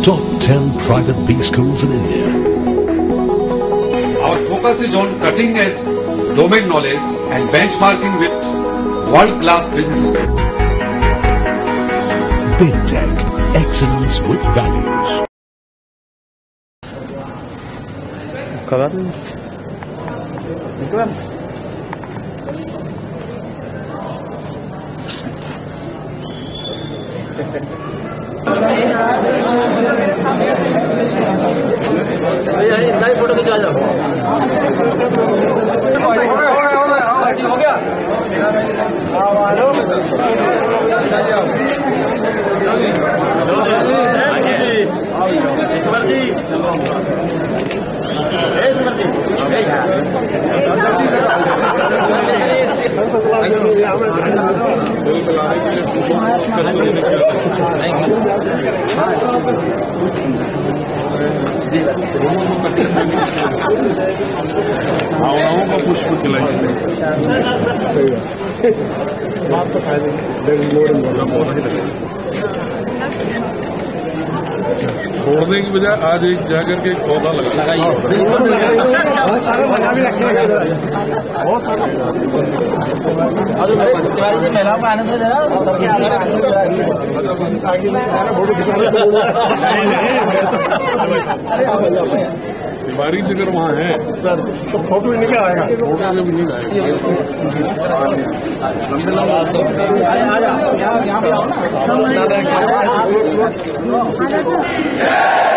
top 10 private B schools in India. Our focus is on cutting edge domain knowledge and benchmarking with world-class business. BigTech, excellence with values. Photo खिंचवा जाओ। हो गया ईश्वर जी, भावनाओं का पुष्प खिलाइए। बात तो छोड़ने की बजाय आज एक जाकर के एक पौधा लगाइए। महिलाओं का आनंद है तिवारी जी अगर वहाँ है सर तो फोटो ही निकल आएगा, फोटो में भी नहीं आएगा।